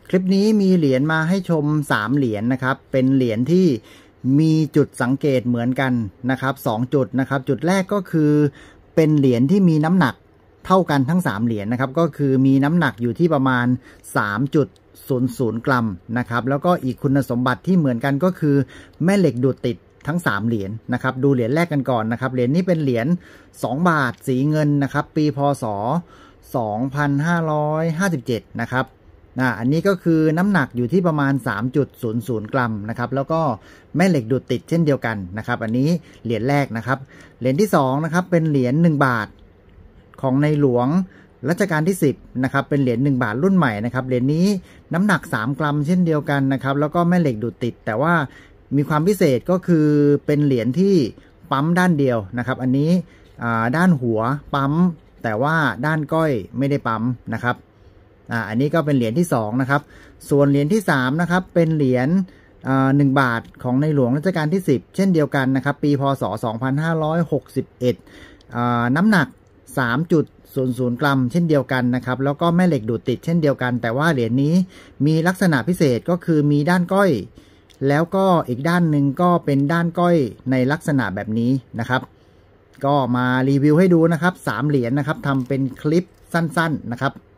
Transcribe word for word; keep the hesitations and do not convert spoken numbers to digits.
คลิปนี้มีเหรียญมาให้ชมสามเหรียญ นะครับเป็นเหรียญที่มีจุดสังเกตเหมือนกันนะครับสองจุดนะครับจุดแรกก็คือเป็นเหรียญที่มีน้ำหนักเท่ากันทั้งสามเหรียญ นะครับก็คือมีน้ำหนักอยู่ที่ประมาณ สามจุดศูนย์ศูนย์ กรัมนะครับแล้วก็อีกคุณสมบัติที่เหมือนกันก็คือแม่เหล็กดูดติดทั้งสามเหรียญ นะครับดูเหรียญแรกกันก่อนนะครับเหรียญนี้เป็นเหรียญสองบาทสีเงินนะครับปีพ.ศ. สองพันห้าร้อยห้าสิบเจ็ดนะครับอ่าอันนี้ก็คือน้ำหนักอยู่ที่ประมาณ สามจุดศูนย์ศูนย์ กรัมนะครับแล้วก็แม่เหล็กดูดติดเช่นเดียวกันนะครับอันนี้เหรียญแรกนะครับเหรียญที่สองนะครับเป็นเหรียญหนึ่งบาทของในหลวงรัชกาลที่สิบนะครับเป็นเหรียญหนึ่งบาทรุ่นใหม่นะครับเหรียญนี้น้ำหนักสามกรัมเช่นเดียวกันนะครับแล้วก็แม่เหล็กดูดติดแต่ว่ามีความพิเศษก็คือเป็นเหรียญที่ปั๊มด้านเดียวนะครับอันนี้ด้านหัวปั๊มแต่ว่าด้านก้อยไม่ได้ปั๊มนะครับอ่าอันนี้ก็เป็นเหรียญที่สองนะครับส่วนเหรียญที่สามนะครับเป็นเหรียญหนึ่งบาทของในหลวงรัชกาลที่สิบเช่นเดียวกันนะครับปีพ.ศ. สองพันห้าร้อยหกสิบเอ็ดอ่าน้ำหนัก สามจุดศูนย์ศูนย์ กรัมเช่นเดียวกันนะครับแล้วก็แม่เหล็กดูดติดเช่นเดียวกันแต่ว่าเหรียญนี้มีลักษณะพิเศษก็คือมีด้านก้อยแล้วก็อีกด้านหนึ่งก็เป็นด้านก้อยในลักษณะแบบนี้นะครับก็มารีวิวให้ดูนะครับสามเหรียญนะครับทำเป็นคลิปสั้นๆนะครับ